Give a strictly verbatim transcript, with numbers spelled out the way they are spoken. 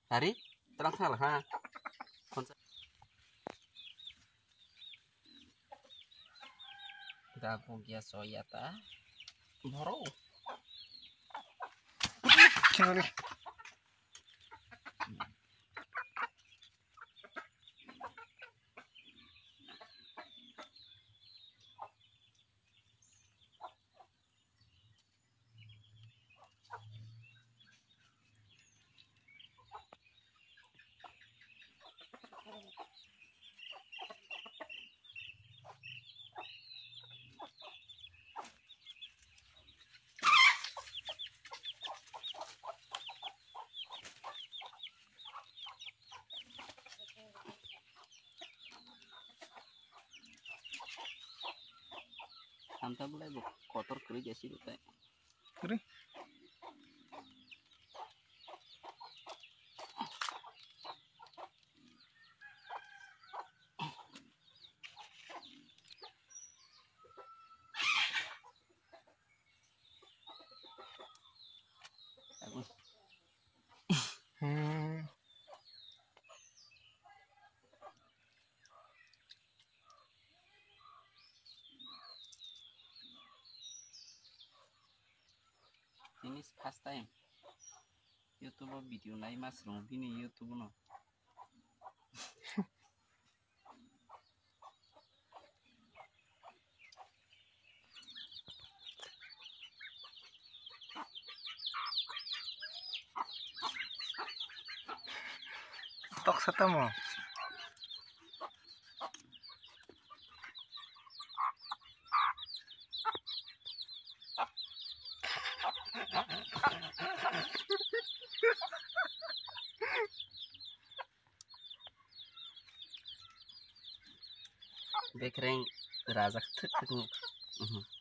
Hari terang salah ha. Gabung ya soya ta. Boro. Sorry. Anta boleh bu kotor kerja sih tuh teh. Kuri. Bagus. Hmm. Ini first time. YouTube video naik mas rompi nih YouTube no. Tok sata mo. Bekreng razak tek tek.